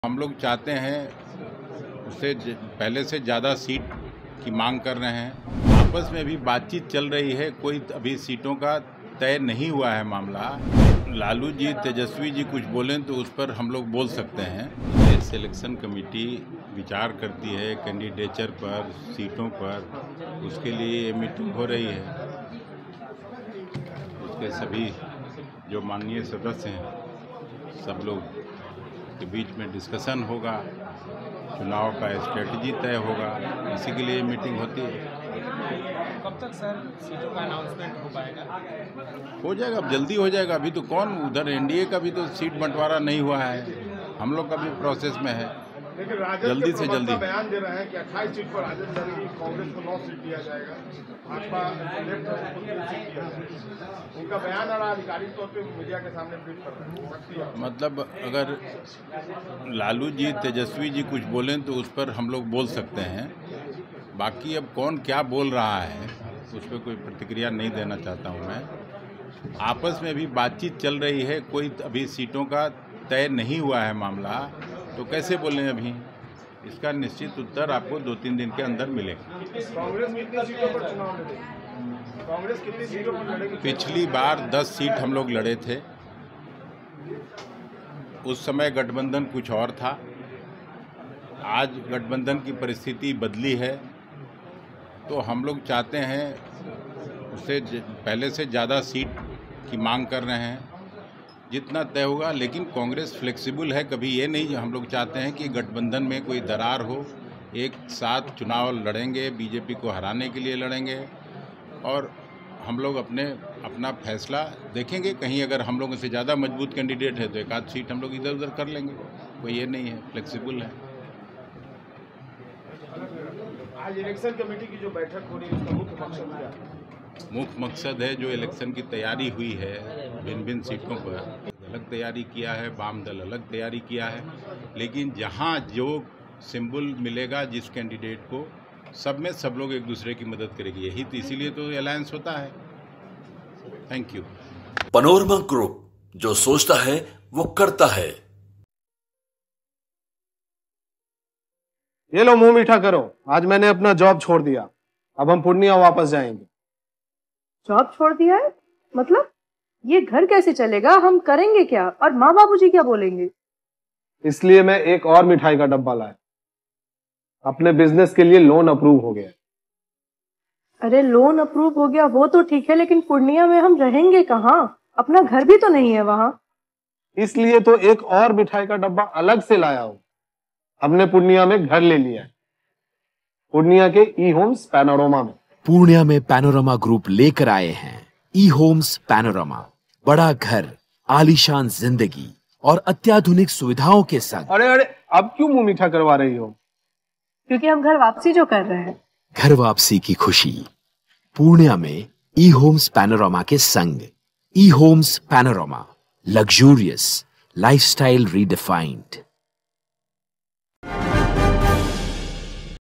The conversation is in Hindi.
हम लोग चाहते हैं उससे पहले से ज़्यादा सीट की मांग कर रहे हैं। आपस में भी बातचीत चल रही है, कोई अभी सीटों का तय नहीं हुआ है मामला। लालू जी, तेजस्वी जी कुछ बोलें तो उस पर हम लोग बोल सकते हैं। ये सिलेक्शन कमेटी विचार करती है कैंडिडेचर पर, सीटों पर, उसके लिए ये मीटिंग हो रही है। उसके सभी जो माननीय सदस्य हैं, सब लोग के बीच में डिस्कशन होगा, चुनाव का स्ट्रेटजी तय होगा, इसी के लिए मीटिंग होती है। कब तक सर सीटों का अनाउंसमेंट हो पाएगा? हो जाएगा, अब जल्दी हो जाएगा। अभी तो कौन उधर एनडीए का भी तो सीट बंटवारा नहीं हुआ है, हम लोग का भी प्रोसेस में है। जल्दी से जल्दी बयान दे रहे हैं कि 28 सीट पर राजद लड़ेगी, कांग्रेस को 9 सीट दिया जाएगा, भाजपा लेफ्ट को 3 सीट दिया जाएगा। उनका बयान आ रहा है, आधिकारिक तौर पे मीडिया के सामने ट्वीट कर रहे हैं। मतलब अगर लालू जी, तेजस्वी जी कुछ बोलें तो उस पर हम लोग बोल सकते हैं। बाकी अब कौन क्या बोल रहा है उस पर कोई प्रतिक्रिया नहीं देना चाहता हूँ मैं। आपस में भी बातचीत चल रही है, कोई अभी सीटों का तय नहीं हुआ है मामला, तो कैसे बोलें अभी। इसका निश्चित उत्तर आपको 2-3 दिन के अंदर मिलेगा। कांग्रेस कितनी सीटों पर चुनाव लड़ेगी? कांग्रेस कितनी सीटों पर लड़ेगी? पिछली बार 10 सीट हम लोग लड़े थे, उस समय गठबंधन कुछ और था। आज गठबंधन की परिस्थिति बदली है, तो हम लोग चाहते हैं उससे पहले से ज़्यादा सीट की मांग कर रहे हैं, जितना तय होगा। लेकिन कांग्रेस फ्लेक्सिबल है, कभी ये नहीं हम लोग चाहते हैं कि गठबंधन में कोई दरार हो। एक साथ चुनाव लड़ेंगे, बीजेपी को हराने के लिए लड़ेंगे, और हम लोग अपना फैसला देखेंगे। कहीं अगर हम लोगों से ज़्यादा मजबूत कैंडिडेट है तो एक आध सीट हम लोग इधर उधर कर लेंगे, कोई ये नहीं है, फ्लेक्सिबल है। आज इलेक्शन कमेटी की जो बैठक हो रही है, उसका मुख्य मकसद क्या है? मुख्य मकसद है जो इलेक्शन की तैयारी हुई है, भिन्न भिन्न सीटों पर अलग तैयारी किया है, वाम दल अलग तैयारी किया है, लेकिन जहां जो सिंबल मिलेगा जिस कैंडिडेट को, सब में सब लोग एक दूसरे की मदद करेगी। यही तो, इसीलिए तो अलायंस होता है। Thank you. पैनोरमा ग्रुप, जो सोचता है वो करता है। ये लो, मुंह मीठा करो। आज मैंने अपना जॉब छोड़ दिया, अब हम पूर्णिया वापस जाएंगे। जॉब छोड़ दिया है? मतलब ये घर कैसे चलेगा? हम करेंगे क्या? और माँ बाबूजी क्या बोलेंगे? इसलिए मैं एक और मिठाई का डब्बा लाया। अपने बिजनेस के लिए लोन अप्रूव हो गया। अरे लोन अप्रूव हो गया वो तो ठीक है, लेकिन पूर्णिया में हम रहेंगे कहाँ? अपना घर भी तो नहीं है वहाँ। इसलिए तो एक और मिठाई का डब्बा अलग से लाया हूँ। हमने पूर्णिया में घर ले लिया है, पूर्णिया के ई होम्स पैनोरमा में। पूर्णिया में पैनोरमा ग्रुप लेकर आए हैं ई होम्स पैनोरमा। बड़ा घर, आलीशान जिंदगी और अत्याधुनिक सुविधाओं के संग। अरे अब क्यों मुंह मीठा करवा रही हो? क्योंकि हम घर वापसी जो कर रहे हैं। घर वापसी की खुशी पूर्णिया में ई होम्स पैनोरमा के संग। E Homes Panorama, luxurious lifestyle redefined.